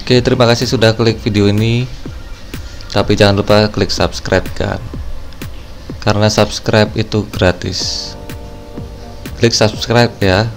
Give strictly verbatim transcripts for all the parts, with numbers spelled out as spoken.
Oke, terima kasih sudah klik video ini. Tapi jangan lupa klik subscribe kan, karena subscribe itu gratis. Klik subscribe ya.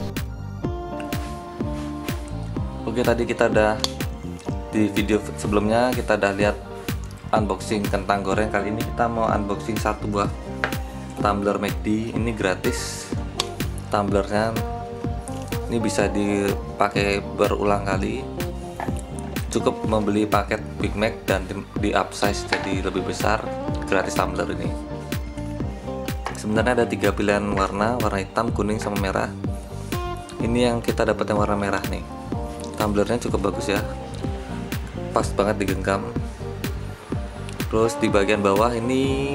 Oke, tadi kita udah di video sebelumnya kita udah lihat unboxing kentang goreng. Kali ini kita mau unboxing satu buah tumbler McD. Ini gratis tumblernya. Ini bisa dipakai berulang kali. Cukup membeli paket Big Mac dan di, di upsize jadi lebih besar, gratis tumbler ini. Sebenarnya ada tiga pilihan warna, warna hitam, kuning, sama merah. Ini yang kita dapat yang warna merah nih. Tumblernya cukup bagus ya, pas banget digenggam. Terus di bagian bawah ini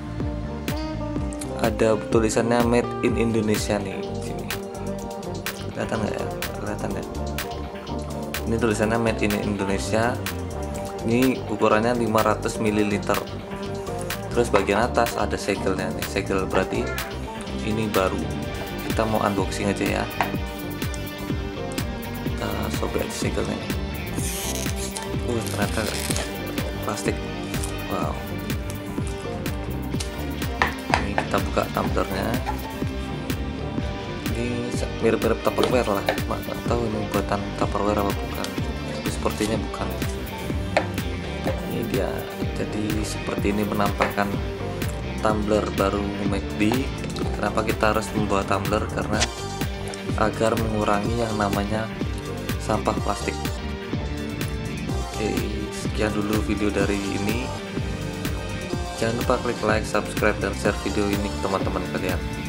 ada tulisannya Made in Indonesia nih. Sini kelihatan nggak ya? Kelihatan ya? Ini tulisannya Made in Indonesia. Ini ukurannya lima ratus mililiter. Terus bagian atas ada segelnya nih. Segel berarti ini baru. Kita mau unboxing aja ya. Kita sobek segelnya nih. Uh, ternyata plastik. Wow. Ini kita buka tumblernya. Ini mirip-mirip Tupperware lah, nggak tahu ini buatan Tupperware apa bukan, tapi sepertinya bukan. Ini dia, jadi seperti ini penampakan tumbler baru McD. Kenapa kita harus membawa tumbler? Karena agar mengurangi yang namanya sampah plastik. Oke, sekian dulu video dari ini. Jangan lupa klik like, subscribe, dan share video ini ke teman-teman kalian.